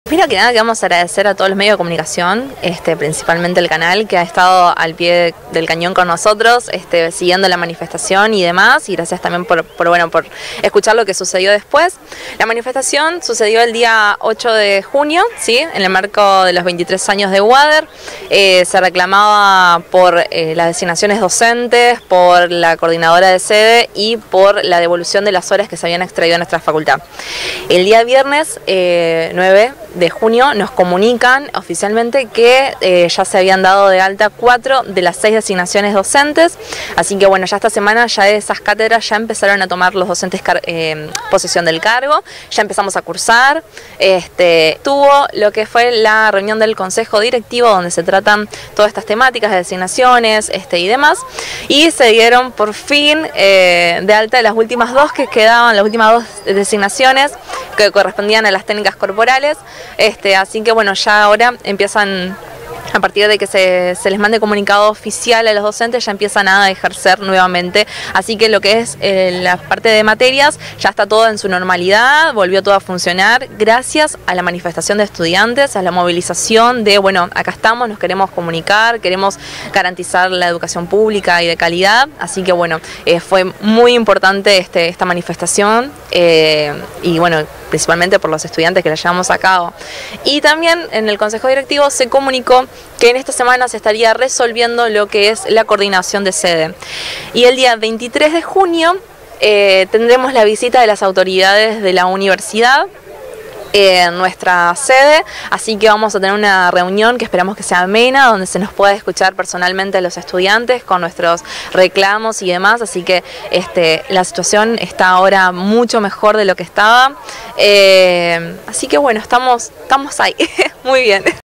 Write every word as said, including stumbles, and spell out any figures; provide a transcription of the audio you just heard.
Primero que nada queremos agradecer a todos los medios de comunicación, este, principalmente el canal que ha estado al pie del cañón con nosotros, este, siguiendo la manifestación y demás, y gracias también por, por, bueno, por escuchar lo que sucedió después. La manifestación sucedió el día ocho de junio, ¿sí? En el marco de los veintitrés años de UADER. Eh, se reclamaba por eh, las designaciones docentes, por la coordinadora de sede y por la devolución de las horas que se habían extraído de nuestra facultad. El día viernes eh, nueve de junio nos comunican oficialmente que eh, ya se habían dado de alta cuatro de las seis designaciones docentes, así que bueno, ya esta semana ya de esas cátedras ya empezaron a tomar los docentes eh, posesión del cargo, ya empezamos a cursar. Este, tuvo lo que fue la reunión del consejo directivo donde se tratan todas estas temáticas de designaciones este, y demás, y se dieron por fin eh, de alta las últimas dos que quedaban, las últimas dos designaciones que correspondían a las técnicas corporales. Este, así que bueno, ya ahora empiezan, a partir de que se, se les mande comunicado oficial a los docentes, ya empiezan a ejercer nuevamente. Así que lo que es eh, la parte de materias ya está todo en su normalidad, volvió todo a funcionar gracias a la manifestación de estudiantes, a la movilización de, bueno, acá estamos, nos queremos comunicar, queremos garantizar la educación pública y de calidad. Así que bueno, eh, fue muy importante este, esta manifestación eh, y bueno, principalmente por los estudiantes que la llevamos a cabo. Y también en el consejo directivo se comunicó que en esta semana se estaría resolviendo lo que es la coordinación de sede. Y el día veintitrés de junio eh, tendremos la visita de las autoridades de la universidad en nuestra sede, así que vamos a tener una reunión que esperamos que sea amena, donde se nos pueda escuchar personalmente a los estudiantes con nuestros reclamos y demás, así que este, la situación está ahora mucho mejor de lo que estaba, eh, así que bueno, estamos, estamos ahí, muy bien.